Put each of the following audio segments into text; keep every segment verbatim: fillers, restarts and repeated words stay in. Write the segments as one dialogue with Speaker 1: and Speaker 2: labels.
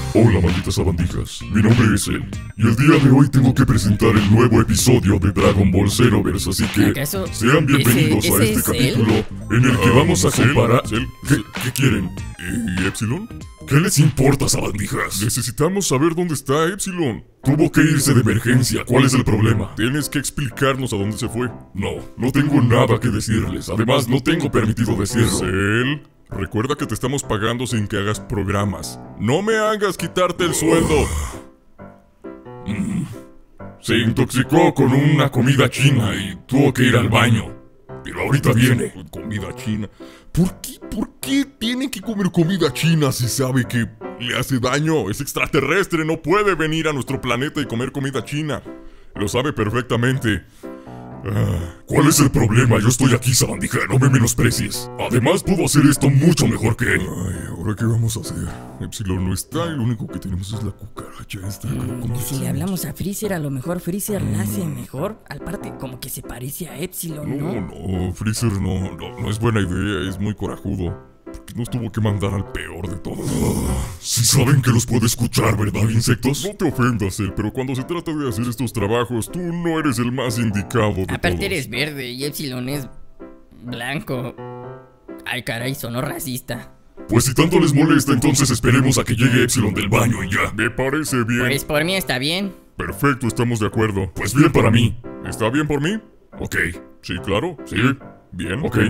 Speaker 1: Hola, malditas sabandijas. Mi nombre es él. Y el día de hoy tengo que presentar el nuevo episodio de Dragon Ball Xenoverse. Así que
Speaker 2: ¿acaso
Speaker 1: sean bienvenidos
Speaker 2: ese,
Speaker 1: a
Speaker 2: ese
Speaker 1: este
Speaker 2: es
Speaker 1: capítulo
Speaker 2: él?
Speaker 1: en el que
Speaker 3: Ah,
Speaker 1: vamos a
Speaker 3: Cell,
Speaker 1: comparar...
Speaker 3: Cell,
Speaker 1: ¿Qué,
Speaker 3: Cell.
Speaker 1: ¿Qué quieren?
Speaker 3: ¿Y Epsilon?
Speaker 1: ¿Qué les importa, sabandijas?
Speaker 3: Necesitamos saber dónde está Epsilon.
Speaker 1: Tuvo que irse de emergencia. ¿Cuál es el problema?
Speaker 3: Tienes que explicarnos a dónde se fue.
Speaker 1: No, no tengo nada que decirles. Además, no tengo permitido decirlo.
Speaker 3: Cell, recuerda que te estamos pagando sin que hagas programas. No me hagas quitarte el sueldo.
Speaker 1: Se intoxicó con una comida china y tuvo que ir al baño. Pero ahorita viene.
Speaker 3: Comida china. ¿Por qué, por qué tiene que comer comida china si sabe que le hace daño? Es extraterrestre, no puede venir a nuestro planeta y comer comida china. Lo sabe perfectamente.
Speaker 1: Ah, ¿cuál es el problema? Yo estoy aquí, sabandija, no me menosprecies. Además, puedo hacer esto mucho mejor que él.
Speaker 3: Ay, ¿ahora qué vamos a hacer? Epsilon no está y lo único que tenemos es la cucaracha esta. ¿Cómo
Speaker 2: Y si le hablamos a Freezer, a lo mejor Freezer la hace mejor. Al parte, como que se parece a Epsilon, ¿no?
Speaker 3: No, no, Freezer no, no, no es buena idea, es muy corajudo. Porque nos tuvo que mandar al peor de todos.
Speaker 1: Si saben que los puedo escuchar, ¿verdad, insectos?
Speaker 3: No te ofendas, él, pero cuando se trata de hacer estos trabajos, tú no eres el más indicado de
Speaker 2: Aparte
Speaker 3: todos.
Speaker 2: eres verde y Epsilon es blanco. Ay, caray, sonó racista.
Speaker 1: Pues si tanto les molesta, entonces esperemos a que llegue Epsilon del baño y ya.
Speaker 3: Me parece bien.
Speaker 2: Pues por mí está bien.
Speaker 3: Perfecto, estamos de acuerdo.
Speaker 1: Pues bien para mí.
Speaker 3: ¿Está bien por mí?
Speaker 1: Ok,
Speaker 3: Sí, claro.
Speaker 1: sí,
Speaker 3: Bien.
Speaker 1: ok.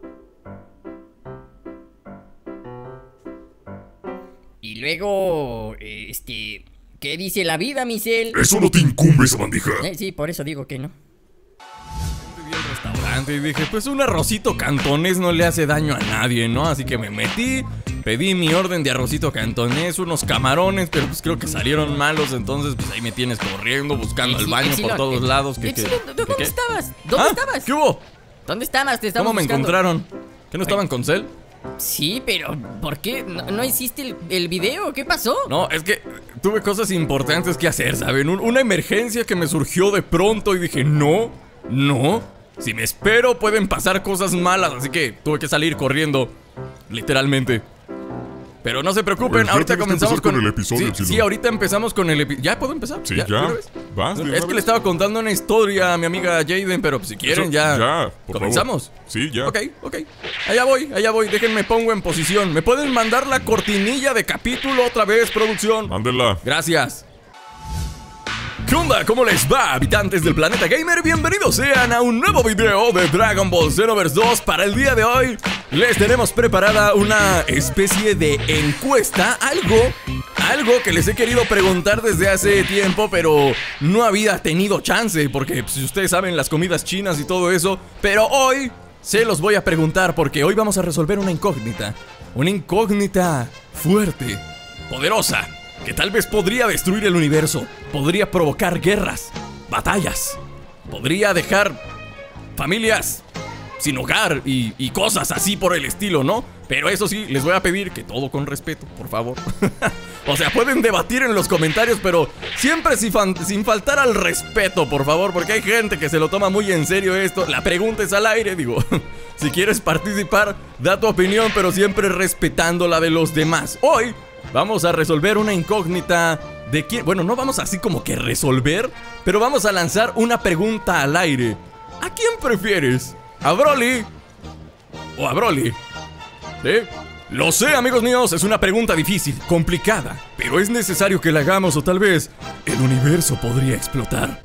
Speaker 2: Y luego, este... ¿qué dice la vida, Michelle?
Speaker 1: Eso no te incumbe, sabandija.
Speaker 2: Eh, sí, por eso digo que no.
Speaker 4: Vi el restaurante y dije, pues un arrocito cantonés no le hace daño a nadie, ¿no? Así que me metí, pedí mi orden de arrocito cantonés, unos camarones, pero pues creo que salieron malos, entonces pues ahí me tienes corriendo, buscando el
Speaker 2: Epsi-
Speaker 4: baño
Speaker 2: Epsilon,
Speaker 4: por todos
Speaker 2: eh,
Speaker 4: lados. ¿Qué, qué,
Speaker 2: Epsilon,
Speaker 4: qué,
Speaker 2: ¿dónde
Speaker 4: qué?
Speaker 2: estabas? ¿Dónde
Speaker 4: ¿Ah?
Speaker 2: estabas?
Speaker 4: ¿Qué hubo?
Speaker 2: ¿Dónde estabas? Te estábamos
Speaker 4: ¿Cómo me
Speaker 2: buscando.
Speaker 4: encontraron? ¿Que no estaban con Cell?
Speaker 2: Sí, pero ¿por qué? ¿No, no hiciste el, el video? ¿Qué pasó?
Speaker 4: No, es que tuve cosas importantes que hacer, ¿saben? Un- una emergencia que me surgió de pronto y dije, no, no. Si me espero pueden pasar cosas malas, así que tuve que salir corriendo, literalmente. Pero no se preocupen,
Speaker 3: Pues ya
Speaker 4: ahorita
Speaker 3: tienes que
Speaker 4: comenzamos
Speaker 3: empezar con
Speaker 4: con
Speaker 3: el episodio,
Speaker 4: Sí,
Speaker 3: Epsilon.
Speaker 4: sí, ahorita empezamos con el episodio. ¿Ya puedo empezar?
Speaker 3: Sí, ya.
Speaker 4: ¿de una vez?
Speaker 3: ¿Vas? de una
Speaker 4: Es que
Speaker 3: vez?
Speaker 4: le estaba contando una historia a mi amiga Jaden, pero pues, si quieren
Speaker 3: Eso-
Speaker 4: ya.
Speaker 3: Ya, por
Speaker 4: ¿Comenzamos?
Speaker 3: favor. Sí, ya.
Speaker 4: Ok, ok. Allá voy, allá voy. Déjenme pongo en posición. ¿Me pueden mandar la cortinilla de capítulo otra vez, producción?
Speaker 3: Mándela.
Speaker 4: Gracias. ¿Qué onda? ¿Cómo les va, habitantes del planeta gamer? Bienvenidos sean a un nuevo video de Dragon Ball Xenoverse dos. Para el día de hoy les tenemos preparada una especie de encuesta, algo, algo que les he querido preguntar desde hace tiempo, pero no había tenido chance, porque pues, si ustedes saben las comidas chinas y todo eso, pero hoy se los voy a preguntar porque hoy vamos a resolver una incógnita, una incógnita fuerte, poderosa, que tal vez podría destruir el universo, podría provocar guerras, batallas, podría dejar familias sin hogar y, y cosas así por el estilo, ¿no? Pero eso sí, les voy a pedir que todo con respeto, por favor. O sea, pueden debatir en los comentarios, pero siempre sin, fan- sin faltar al respeto, por favor, porque hay gente que se lo toma muy en serio esto. La pregunta es al aire, digo. Si quieres participar, da tu opinión, pero siempre respetando la de los demás. Hoy vamos a resolver una incógnita de quién... Bueno, no vamos así como que resolver, pero vamos a lanzar una pregunta al aire. ¿A quién prefieres? ¿A Broly o a Broly? ¿Sí? Lo sé, amigos míos, es una pregunta difícil, complicada, pero es necesario que la hagamos o tal vez el universo podría explotar.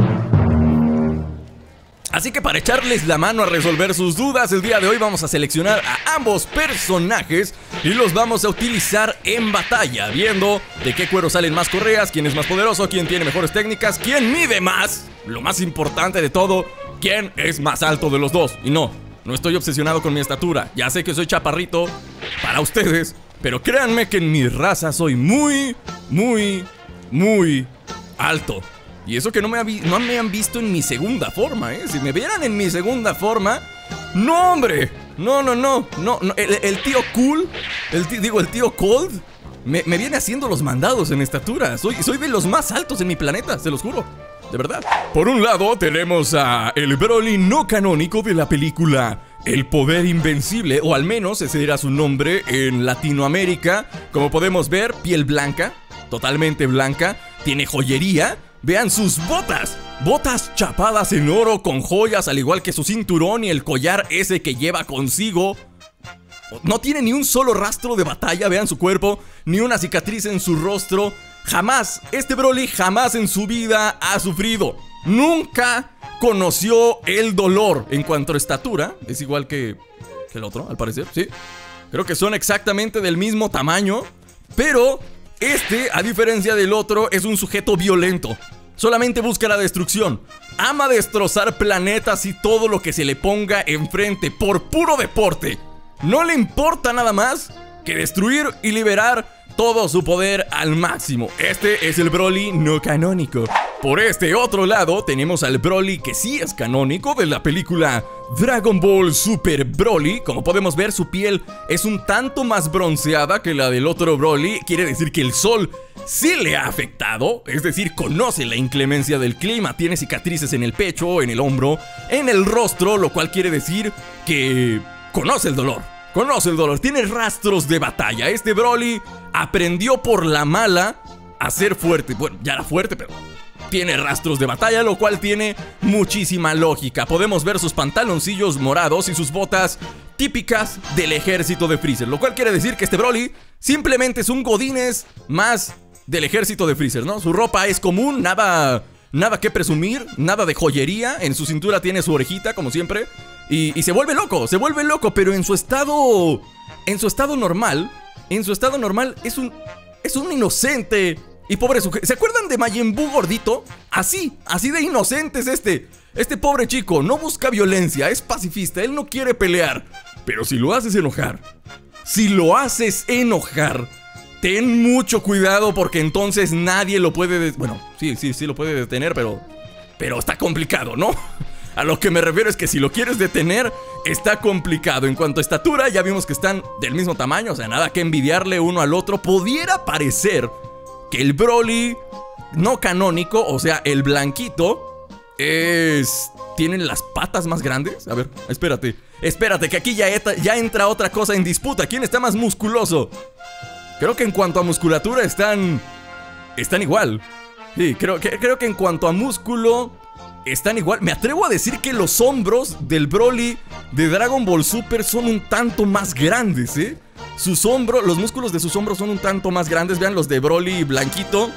Speaker 4: Así que para echarles la mano a resolver sus dudas, el día de hoy vamos a seleccionar a ambos personajes y los vamos a utilizar en batalla, viendo de qué cuero salen más correas, quién es más poderoso, quién tiene mejores técnicas, quién mide más, lo más importante de todo, quién es más alto de los dos. Y no, no estoy obsesionado con mi estatura, ya sé que soy chaparrito para ustedes, pero créanme que en mi raza soy muy, muy, muy alto. Y eso que no me, ha vi- no me han visto en mi segunda forma, ¿eh? Si me vieran en mi segunda forma... ¡No, hombre! No, no, no, no, no. El, el tío Cool, el tí- digo, el tío Cold, me, me viene haciendo los mandados en estatura. Soy, soy de los más altos en mi planeta, se los juro. De verdad. Por un lado tenemos a el Broly no canónico de la película El Poder Invencible, o al menos ese era su nombre en Latinoamérica. Como podemos ver, piel blanca, totalmente blanca. Tiene joyería. Vean sus botas. Botas chapadas en oro con joyas, al igual que su cinturón y el collar ese que lleva consigo. No tiene ni un solo rastro de batalla, vean su cuerpo, ni una cicatriz en su rostro. Jamás, este Broly jamás en su vida ha sufrido. Nunca conoció el dolor. En cuanto a estatura, es igual que, que el otro, al parecer, sí. Creo que son exactamente del mismo tamaño. Pero este, a diferencia del otro, es un sujeto violento. Solamente busca la destrucción. Ama destrozar planetas y todo lo que se le ponga enfrente por puro deporte. No le importa nada más que destruir y liberar todo su poder al máximo. Este es el Broly no canónico. Por este otro lado tenemos al Broly que sí es canónico de la película Dragon Ball Super Broly. Como podemos ver, su piel es un tanto más bronceada que la del otro Broly. Quiere decir que el sol sí le ha afectado. Es decir, conoce la inclemencia del clima. Tiene cicatrices en el pecho, en el hombro, en el rostro, lo cual quiere decir que conoce el dolor. Conoce el dolor, tiene rastros de batalla. Este Broly aprendió por la mala a ser fuerte. Bueno, ya era fuerte, pero tiene rastros de batalla, lo cual tiene muchísima lógica. Podemos ver sus pantaloncillos morados y sus botas típicas del ejército de Freezer, lo cual quiere decir que este Broly simplemente es un godínez más del ejército de Freezer, ¿no? Su ropa es común, nada, nada que presumir, nada de joyería. En su cintura tiene su orejita, como siempre. Y, y se vuelve loco, se vuelve loco, pero en su estado, en su estado normal, en su estado normal es un, es un inocente y pobre sujeto. ¿Se acuerdan de Majin Buu gordito? Así, así de inocente es este, este pobre chico. No busca violencia, es pacifista, él no quiere pelear. Pero si lo haces enojar, si lo haces enojar, ten mucho cuidado porque entonces nadie lo puede... Bueno, sí, sí, sí lo puede detener, pero, pero está complicado, ¿no? A lo que me refiero es que si lo quieres detener, está complicado. En cuanto a estatura, ya vimos que están del mismo tamaño, o sea, nada que envidiarle uno al otro. Pudiera parecer que el Broly no canónico, o sea, el blanquito, es... ¿Tienen las patas más grandes? A ver, espérate, espérate, que aquí ya, eta, ya entra otra cosa en disputa. ¿Quién está más musculoso? Creo que en cuanto a musculatura están... Están igual. Sí, creo que, creo que en cuanto a músculo... Están igual. Me atrevo a decir que los hombros del Broly de Dragon Ball Super son un tanto más grandes, ¿eh? Sus hombros, los músculos de sus hombros son un tanto más grandes. Vean los de Broly blanquito,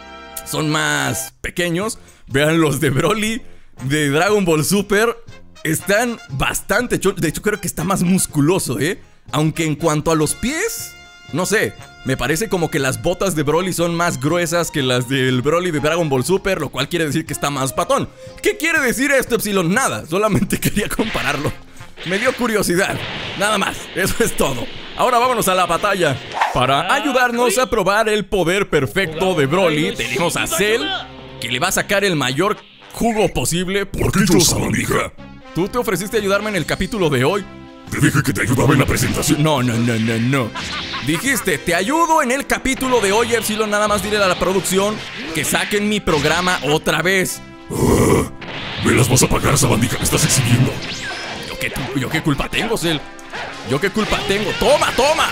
Speaker 4: son más pequeños. Vean los de Broly de Dragon Ball Super, están bastante chonchos. De hecho creo que está más musculoso, ¿eh? Aunque en cuanto a los pies, no sé, me parece como que las botas de Broly son más gruesas que las del Broly de Dragon Ball Super, lo cual quiere decir que está más patón. ¿Qué quiere decir esto, Epsilon? Nada, solamente quería compararlo. Me dio curiosidad, nada más, eso es todo. Ahora vámonos a la batalla. Para ayudarnos a probar el poder perfecto de Broly, tenemos a Cell, que le va a sacar el mayor jugo posible.
Speaker 1: ¿Por qué yo, sabandija?
Speaker 4: Tú te ofreciste a ayudarme en el capítulo de hoy.
Speaker 1: Te dije que te ayudaba en la presentación.
Speaker 4: No, no, no, no, no. Dijiste, te ayudo en el capítulo de hoy, Epsilon. Nada más dile a la producción que saquen mi programa otra vez.
Speaker 1: Uh, me las vas a pagar, sabandija, me estás exhibiendo.
Speaker 4: ¿Yo qué, yo qué culpa tengo, Cell? ¿Yo qué culpa tengo? ¡Toma, toma!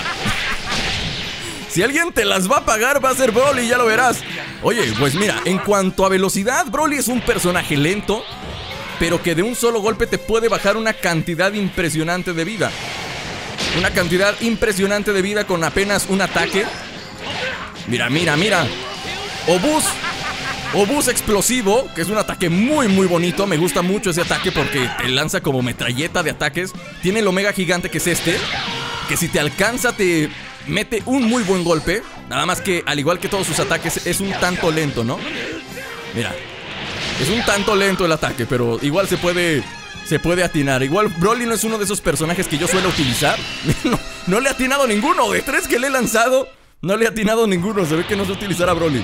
Speaker 4: Si alguien te las va a pagar, va a ser Broly, ya lo verás. Oye, pues mira, en cuanto a velocidad, Broly es un personaje lento, pero que de un solo golpe te puede bajar una cantidad impresionante de vida. Una cantidad impresionante de vida con apenas un ataque. Mira, mira, mira. Obús. Obús explosivo, que es un ataque muy, muy bonito. Me gusta mucho ese ataque porque te lanza como metralleta de ataques. Tiene el Omega Gigante, que es este, que si te alcanza te mete un muy buen golpe. Nada más que, al igual que todos sus ataques, es un tanto lento, ¿no? Mira, es un tanto lento el ataque, pero igual se puede, se puede atinar. Igual Broly no es uno de esos personajes que yo suelo utilizar. No, no le he atinado ninguno. De tres que le he lanzado, no le he atinado ninguno. Se ve que no sé utilizar a Broly.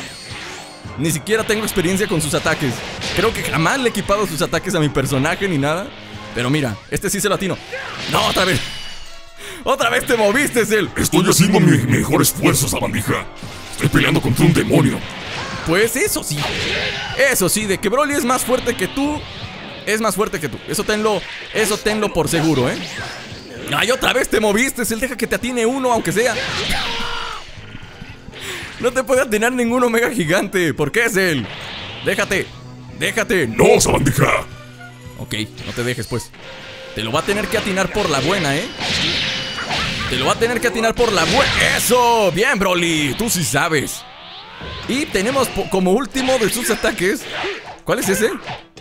Speaker 4: Ni siquiera tengo experiencia con sus ataques. Creo que jamás le he equipado sus ataques a mi personaje ni nada. Pero mira, este sí se lo atino. No, otra vez. Otra vez te moviste, Cell.
Speaker 1: Estoy haciendo mi mejor esfuerzo, sabandija. Estoy peleando contra un demonio.
Speaker 4: Pues eso sí. Eso sí, de que Broly es más fuerte que tú, es más fuerte que tú. Eso tenlo, eso tenlo por seguro, ¿eh? Ay, otra vez te moviste, Cell. Deja que te atine uno, aunque sea. No te puede atinar ningún Omega Gigante. ¿Por qué es él? Déjate. Déjate.
Speaker 1: ¡No, sabandija!
Speaker 4: Ok, no te dejes pues. Te lo va a tener que atinar por la buena, ¿eh? Te lo va a tener que atinar por la buena. ¡Eso! Bien, Broly. Tú sí sabes. Y tenemos como último de sus ataques. ¿Cuál es ese?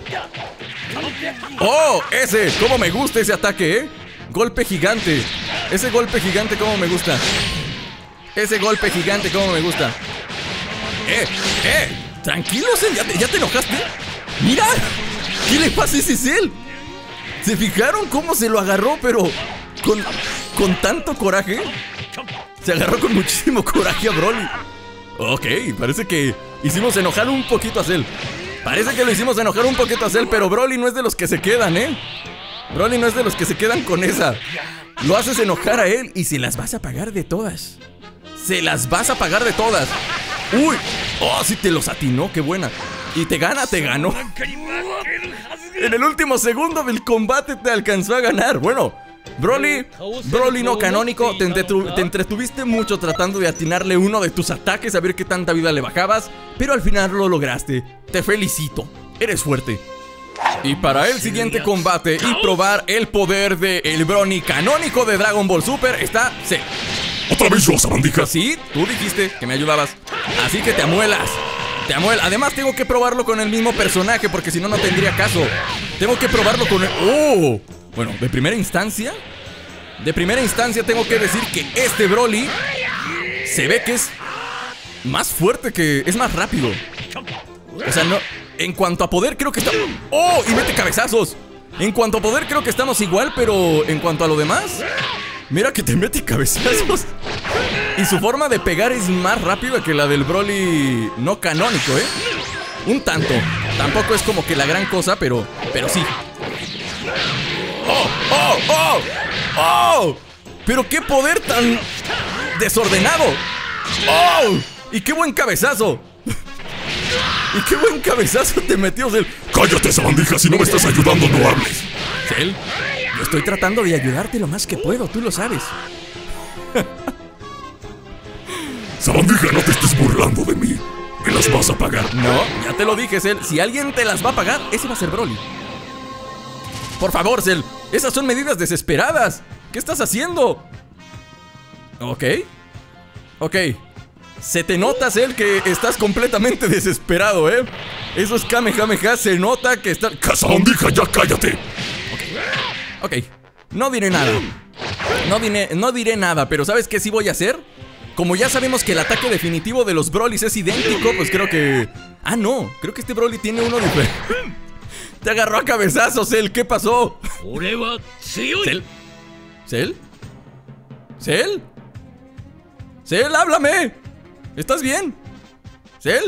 Speaker 4: ¡Oh! Ese. ¿Cómo me gusta ese ataque, eh? Golpe gigante. Ese golpe gigante, ¿cómo me gusta? Ese golpe gigante, ¿cómo me gusta? ¡Eh! ¡Eh! Tranquilo, Cell. ¿Ya te, ya te enojaste? ¡Mira! ¿Qué le pasa a ese Cell? ¿Se fijaron cómo se lo agarró, pero con, con tanto coraje? Se agarró con muchísimo coraje a Broly. Ok, parece que hicimos enojar un poquito a Cell. Parece que lo hicimos enojar un poquito a Cell, pero Broly no es de los que se quedan, ¿eh? Broly no es de los que se quedan con esa. Lo haces enojar a él y se las vas a pagar de todas. Se las vas a pagar de todas. ¡Uy! ¡Oh, sí te los atinó! ¡Qué buena! Y te gana, te ganó. En el último segundo del combate te alcanzó a ganar. Bueno, Broly, Broly no canónico, te, entretru te entretuviste mucho tratando de atinarle uno de tus ataques, a ver qué tanta vida le bajabas, pero al final lo lograste. Te felicito, eres fuerte. Y para el siguiente combate y probar el poder de el Broly canónico de Dragon Ball Super está Cell.
Speaker 1: ¡Otra vez yo, sabandija!
Speaker 4: Sí, tú dijiste que me ayudabas, así que te amuelas. Te amuelas. Además tengo que probarlo con el mismo personaje, porque si no, no tendría caso. Tengo que probarlo con el... ¡Oh! Bueno, de primera instancia De primera instancia tengo que decir que este Broly se ve que es más fuerte, que es más rápido. O sea, no... En cuanto a poder creo que está... ¡Oh! Y mete cabezazos. En cuanto a poder creo que estamos igual, pero en cuanto a lo demás, mira que te mete cabezazos. Y su forma de pegar es más rápida que la del Broly no canónico, ¿eh? Un tanto. Tampoco es como que la gran cosa, pero, pero sí. ¡Oh! ¡Oh! ¡Oh! ¡Oh! ¡Pero qué poder tan desordenado! ¡Oh! ¡Y qué buen cabezazo! ¡Y qué buen cabezazo te metió, Cell!
Speaker 1: ¡Cállate, sabandija! Si no me estás ayudando, no hables.
Speaker 4: Cell, yo estoy tratando de ayudarte lo más que puedo, tú lo sabes.
Speaker 1: Sabandija, no te estés burlando de mí. Me las vas a pagar.
Speaker 4: No, ya te lo dije, Cell. Si alguien te las va a pagar, ese va a ser Broly. Por favor, Cell. Esas son medidas desesperadas. ¿Qué estás haciendo? Ok. Ok. Se te nota, Cell, que estás completamente desesperado, ¿eh? Eso es Kamehameha. Se nota que estás...
Speaker 1: ¡Sabandija, ya cállate!
Speaker 4: Ok. Ok. No diré nada. No diré, no diré nada, pero ¿sabes qué sí voy a hacer? Como ya sabemos que el ataque definitivo de los Brolys es idéntico, pues creo que... Ah, no. Creo que este Broly tiene uno diferente. Te agarró a cabezazos, Cell. ¿Qué pasó? ¿Cell? ¿Cell? ¿Cell? ¡Cell, háblame! ¿Estás bien? ¿Cell?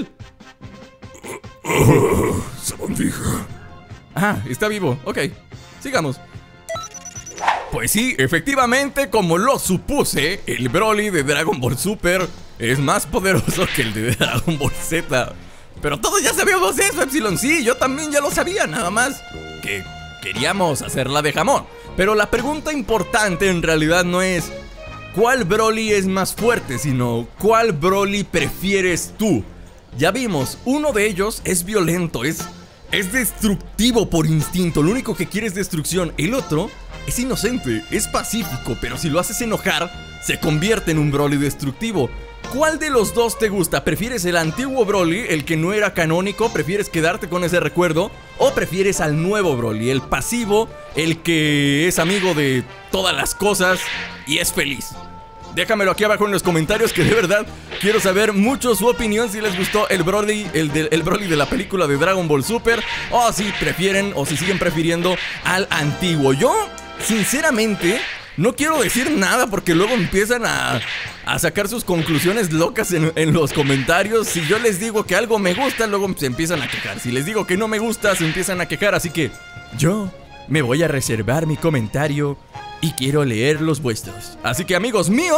Speaker 1: Uh, sabandija.
Speaker 4: Ah, está vivo. Ok, sigamos. Pues sí, efectivamente, como lo supuse, el Broly de Dragon Ball Super es más poderoso que el de Dragon Ball Z. Pero todos ya sabíamos eso, Epsilon. Sí, yo también ya lo sabía, nada más que queríamos hacerla de jamón. Pero la pregunta importante en realidad no es ¿cuál Broly es más fuerte?, sino ¿cuál Broly prefieres tú? Ya vimos, uno de ellos es violento, es, es destructivo por instinto, lo único que quiere es destrucción. El otro es inocente, es pacífico, pero si lo haces enojar, se convierte en un Broly destructivo. ¿Cuál de los dos te gusta? ¿Prefieres el antiguo Broly, el que no era canónico? ¿Prefieres quedarte con ese recuerdo? ¿O prefieres al nuevo Broly, el pasivo, el que es amigo de todas las cosas y es feliz? Déjamelo aquí abajo en los comentarios, que de verdad quiero saber mucho su opinión, si les gustó el Broly, el, de, el Broly de la película de Dragon Ball Super, o si prefieren, o si siguen prefiriendo al antiguo. Yo, sinceramente, no quiero decir nada porque luego empiezan a, a sacar sus conclusiones locas en, en los comentarios. Si yo les digo que algo me gusta, luego se empiezan a quejar. Si les digo que no me gusta, se empiezan a quejar. Así que yo me voy a reservar mi comentario y quiero leer los vuestros. Así que, amigos míos,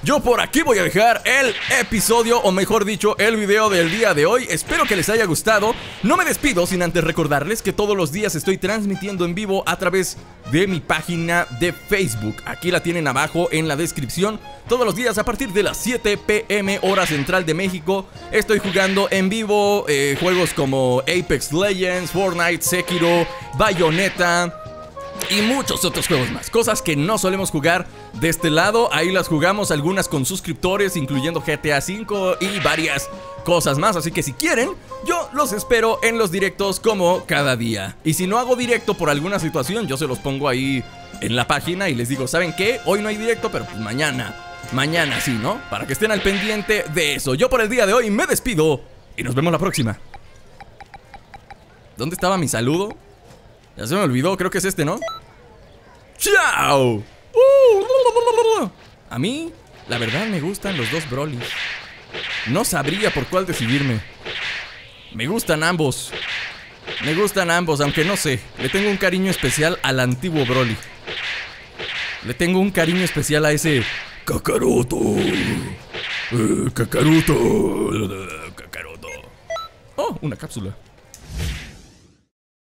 Speaker 4: Yo por aquí voy a dejar el episodio, o mejor dicho, el video del día de hoy. Espero que les haya gustado. No me despido sin antes recordarles que todos los días estoy transmitiendo en vivo a través de mi página de Facebook. Aquí la tienen abajo en la descripción. Todos los días a partir de las siete p m hora central de México estoy jugando en vivo eh, juegos como Apex Legends, Fortnite, Sekiro, Bayonetta y muchos otros juegos más. Cosas que no solemos jugar de este lado. Ahí las jugamos, algunas con suscriptores, incluyendo G T A cinco y varias cosas más. Así que si quieren, yo los espero en los directos como cada día. Y si no hago directo por alguna situación, yo se los pongo ahí en la página y les digo, ¿saben qué? Hoy no hay directo, pero pues mañana, mañana sí, ¿no? Para que estén al pendiente de eso. Yo por el día de hoy me despido y nos vemos la próxima. ¿Dónde estaba mi saludo? Ya se me olvidó, creo que es este, ¿no? ¡Chao! A mí, la verdad, me gustan los dos Brolys. No sabría por cuál decidirme. Me gustan ambos. Me gustan ambos, aunque no sé. Le tengo un cariño especial al antiguo Broly. Le tengo un cariño especial a ese Kakaroto. Eh, Kakaroto. Kakaroto. Oh, una cápsula.